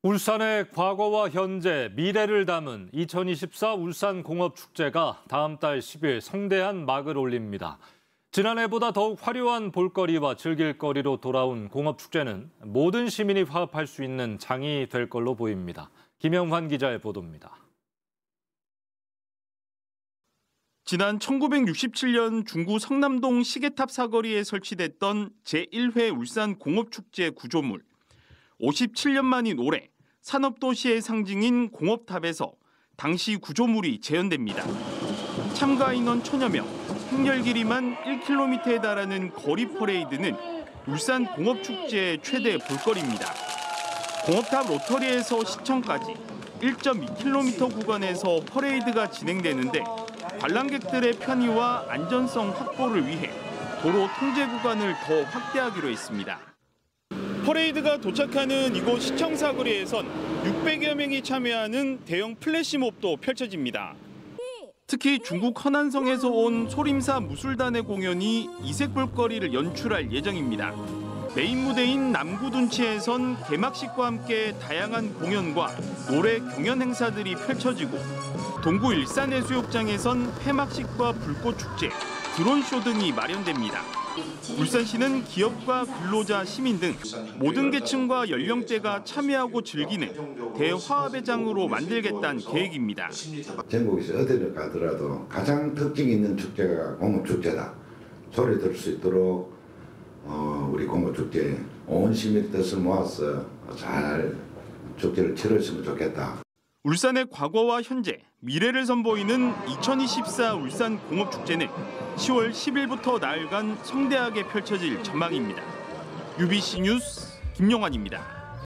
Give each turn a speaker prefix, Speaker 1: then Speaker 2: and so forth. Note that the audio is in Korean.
Speaker 1: 울산의 과거와 현재, 미래를 담은 2024 울산공업축제가 다음 달 10일 성대한 막을 올립니다. 지난해보다 더욱 화려한 볼거리와 즐길거리로 돌아온 공업축제는 모든 시민이 화합할 수 있는 장이 될 걸로 보입니다. 김영환 기자의 보도입니다.
Speaker 2: 지난 1967년 중구 성남동 시계탑 사거리에 설치됐던 제1회 울산공업축제 구조물. 57년 만인 올해 산업도시의 상징인 공업탑에서 당시 구조물이 재현됩니다. 참가 인원 1000여 명, 행렬 길이만 1km에 달하는 거리 퍼레이드는 울산 공업축제의 최대 볼거리입니다. 공업탑 로터리에서 시청까지 1.2km 구간에서 퍼레이드가 진행되는데 관람객들의 편의와 안전성 확보를 위해 도로 통제 구간을 더 확대하기로 했습니다. 퍼레이드가 도착하는 이곳 시청 사거리에선 600여 명이 참여하는 대형 플래시몹도 펼쳐집니다. 특히 중국 허난성에서 온 소림사 무술단의 공연이 이색 볼거리를 연출할 예정입니다. 메인 무대인 남구둔치에선 개막식과 함께 다양한 공연과 노래 경연 행사들이 펼쳐지고 동구 일산해수욕장에선 폐막식과 불꽃축제, 드론쇼 등이 마련됩니다. 울산시는 기업과 근로자, 시민 등 모든 계층과 연령대가 참여하고 즐기는 대화합의 장으로 만들겠다는 계획입니다.
Speaker 3: 전국에서 어디를 가더라도 가장 특징 있는 축제가 공업축제다. 소리 들을 수 있도록 우리 공업축제 온 시민의 뜻을 모아서 잘 축제를 치렀으면 좋겠다.
Speaker 2: 울산의 과거와 현재, 미래를 선보이는 2024 울산공업축제는 10월 10일부터 나흘간 성대하게 펼쳐질 전망입니다. UBC 뉴스 김용환입니다.